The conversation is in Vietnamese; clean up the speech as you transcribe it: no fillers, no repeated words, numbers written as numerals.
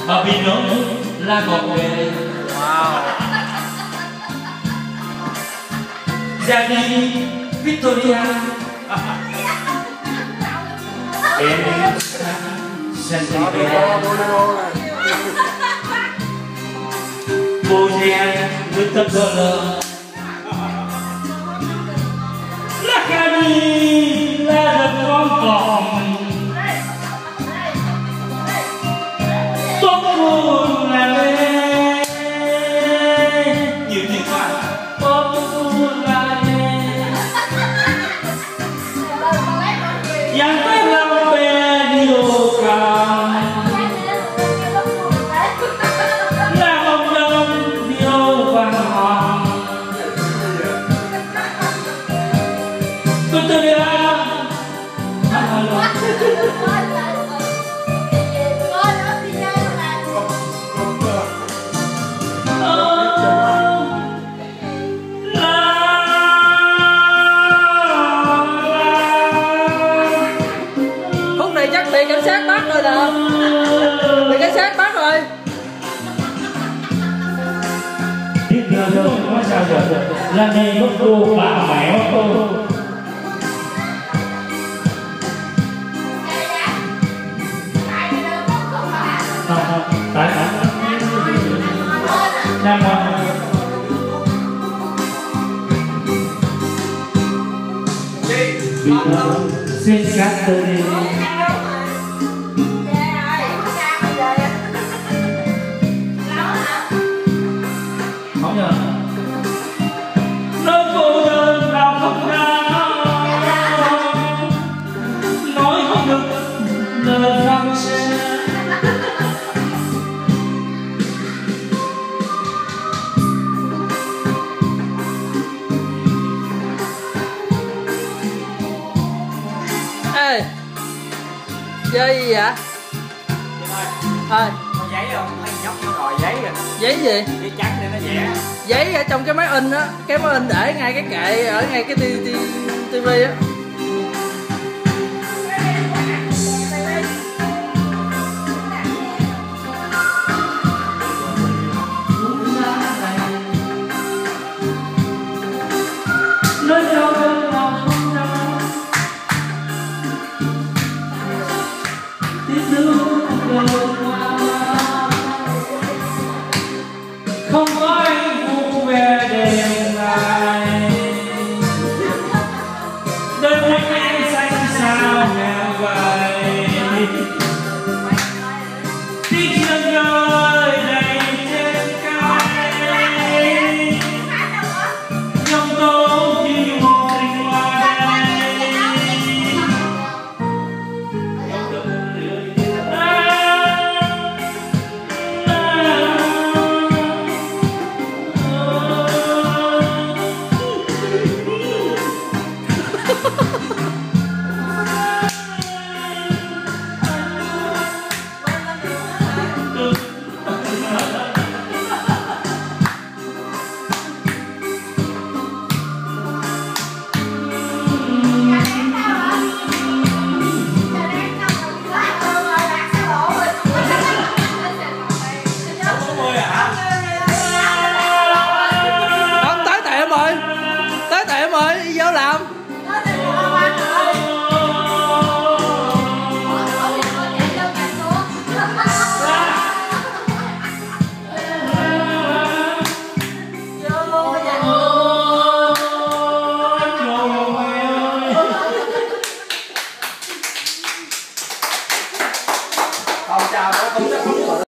ở bên đó là có về. Wow. Gia đình Victoria em Santiago cô nhà với tất cả là cái gì là được con còn tốt buồn là lê nhiều tiếng mà tốt buồn là lê yang tới lòng bè nhiều càng là mong đông nhiều vàng hoàng tôi đi ra Khúc này chắc bị cảnh sát bắt rồi nè. Bị cảnh sát bắt rồi. tiếp theo thôi có sao rồi là này mất cô bà mẹ mất cô tại Nam Hoa xin cắt từ đi không nhờ nói cô đơn nào không ra nói không được lời răng xe Ê, chơi gì vậy? Thôi, có giấy không? Thấy nhóc nó đòi giấy rồi. giấy gì? Giấy trắng để nó vẽ. Giấy ở trong cái máy in á, cái máy in để ngay cái kệ ở ngay cái tivi á. nói đâu nào không ra tiếc thương không có anh vui về đêm lại đôi mắt anh xanh sao mèo vậy tiếc thương ơi đầy trên cay trong tôi chỉ một tình hoa đây Không, tới tiệm rồi. Tới tiệm rồi, đi vô làm. Không chào, không